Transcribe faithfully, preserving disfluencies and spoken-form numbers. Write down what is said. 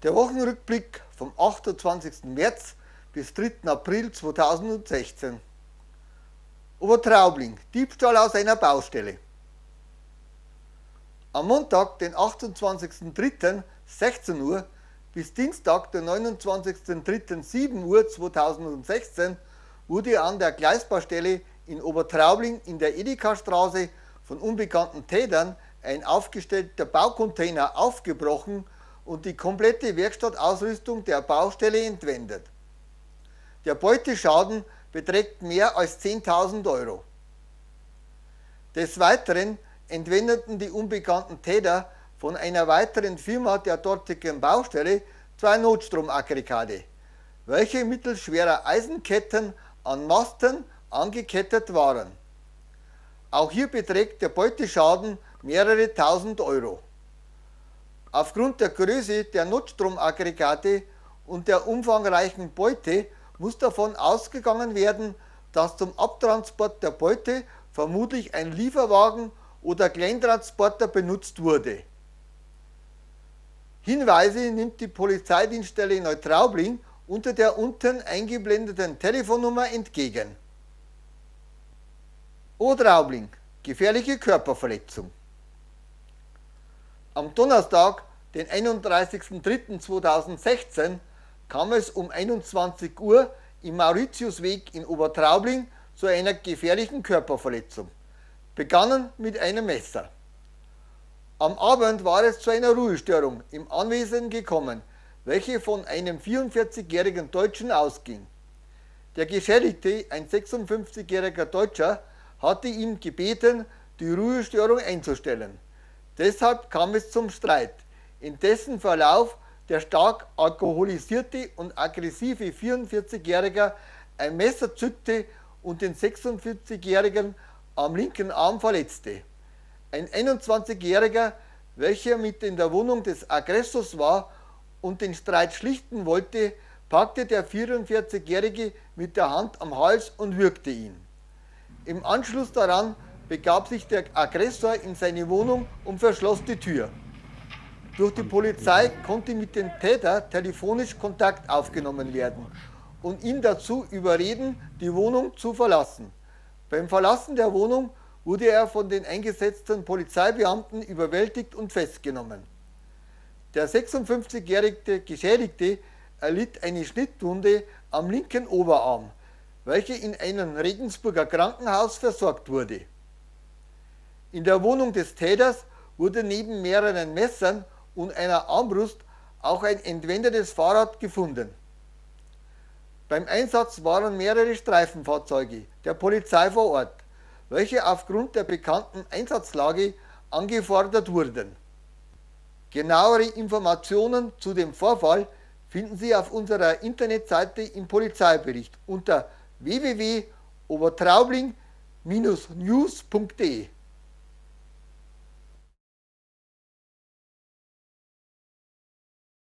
Der Wochenrückblick vom achtundzwanzigsten März bis dritten April zweitausendsechzehn. Obertraubling, Diebstahl aus einer Baustelle. Am Montag, den achtundzwanzigsten dritten sechzehn Uhr bis Dienstag, den neunundzwanzigsten dritten sieben Uhr zweitausendsechzehn wurde an der Gleisbaustelle in Obertraubling in der Edeka-Straße von unbekannten Tätern ein aufgestellter Baucontainer aufgebrochen und die komplette Werkstattausrüstung der Baustelle entwendet. Der Beuteschaden beträgt mehr als zehntausend Euro. Des Weiteren entwendeten die unbekannten Täter von einer weiteren Firma der dortigen Baustelle zwei Notstromaggregate, welche mittels schwerer Eisenketten an Masten angekettet waren. Auch hier beträgt der Beuteschaden mehrere tausend Euro. Aufgrund der Größe der Notstromaggregate und der umfangreichen Beute muss davon ausgegangen werden, dass zum Abtransport der Beute vermutlich ein Lieferwagen oder Kleintransporter benutzt wurde. Hinweise nimmt die Polizeidienststelle Neutraubling unter der unten eingeblendeten Telefonnummer entgegen. Obertraubling, gefährliche Körperverletzung. Am Donnerstag, den einunddreißigsten dritten zweitausendsechzehn, kam es um einundzwanzig Uhr im Mauritiusweg in Obertraubling zu einer gefährlichen Körperverletzung, begannen mit einem Messer. Am Abend war es zu einer Ruhestörung im Anwesen gekommen, welche von einem vierundvierzigjährigen Deutschen ausging. Der Geschädigte, ein sechsundfünfzigjähriger Deutscher, hatte ihn gebeten, die Ruhestörung einzustellen. Deshalb kam es zum Streit, in dessen Verlauf der stark alkoholisierte und aggressive vierundvierzigjährige ein Messer zückte und den sechsundfünfzigjährigen am linken Arm verletzte. Ein einundzwanzigjähriger, welcher mit in der Wohnung des Aggressors war und den Streit schlichten wollte, packte der vierundvierzigjährige mit der Hand am Hals und würgte ihn. Im Anschluss daran begab sich der Aggressor in seine Wohnung und verschloss die Tür. Durch die Polizei konnte mit dem Täter telefonisch Kontakt aufgenommen werden und ihn dazu überreden, die Wohnung zu verlassen. Beim Verlassen der Wohnung wurde er von den eingesetzten Polizeibeamten überwältigt und festgenommen. Der sechsundfünfzigjährige Geschädigte erlitt eine Schnittwunde am linken Oberarm, welche in einem Regensburger Krankenhaus versorgt wurde. In der Wohnung des Täters wurde neben mehreren Messern und einer Armbrust auch ein entwendetes Fahrrad gefunden. Beim Einsatz waren mehrere Streifenfahrzeuge der Polizei vor Ort, welche aufgrund der bekannten Einsatzlage angefordert wurden. Genauere Informationen zu dem Vorfall finden Sie auf unserer Internetseite im Polizeibericht unter w w w punkt obertraubling Bindestrich news punkt de.